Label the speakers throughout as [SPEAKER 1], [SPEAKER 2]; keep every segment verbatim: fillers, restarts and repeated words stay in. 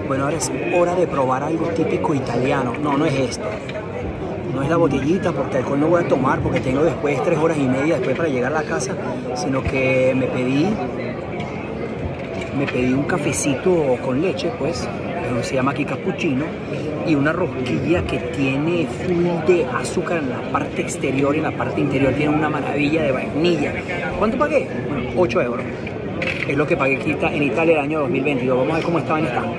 [SPEAKER 1] Bueno, ahora es hora de probar algo típico italiano. No, no es esto. No es la botellita, porque alcohol no voy a tomar, porque tengo después tres horas y media después para llegar a la casa, sino que me pedí, me pedí un cafecito con leche, pues, se llama aquí cappuccino, y una rosquilla que tiene full de azúcar en la parte exterior y en la parte interior tiene una maravilla de vainilla. ¿Cuánto pagué? Bueno, ocho euros. Es lo que pagué aquí en Italia el año dos mil veintidós. Vamos a ver cómo estaba en esta.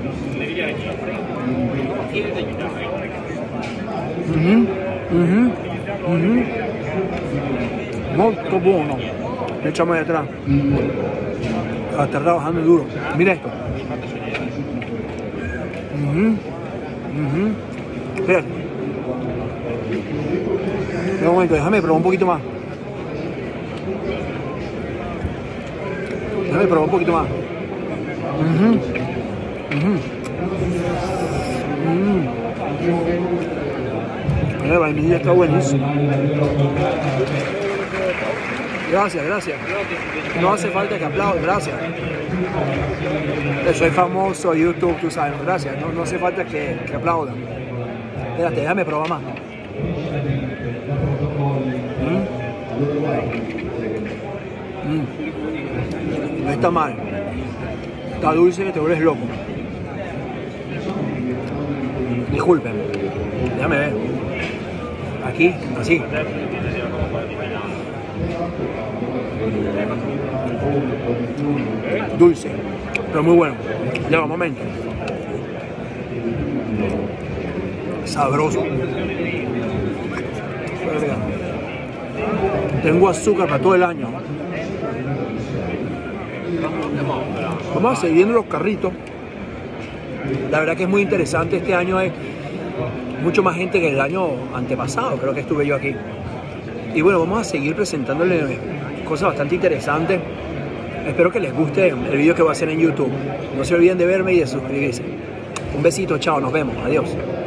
[SPEAKER 1] Uh-huh, uh-huh, uh-huh. Molto buono. Le echamos de atrás. Está trabajando duro. Mira esto. Uh-huh, uh-huh. Espérate. Un momento, déjame probar un poquito más. Déjame probar un poquito más. Uh-huh, uh-huh. Uh-huh. La vainilla está buenísima. Gracias, gracias. No hace falta que aplaude, gracias. Soy famoso en YouTube, tú sabes, gracias. No, no hace falta que, que aplaudan. Espérate, déjame probar más. ¿Mm? ¿Mm? No está mal. Está dulce que te vuelves loco. Disculpen. Déjame ver. Aquí, así. Dulce, pero muy bueno. Ya va, un momento. Sabroso. Tengo azúcar para todo el año. Vamos a seguir viendo los carritos. La verdad que es muy interesante. Este año hay mucho más gente que el año antepasado, creo que estuve yo aquí. Y bueno, vamos a seguir presentándole cosas bastante interesantes. Espero que les guste el video que voy a hacer en YouTube. No se olviden de verme y de suscribirse. Un besito, chao, nos vemos, adiós.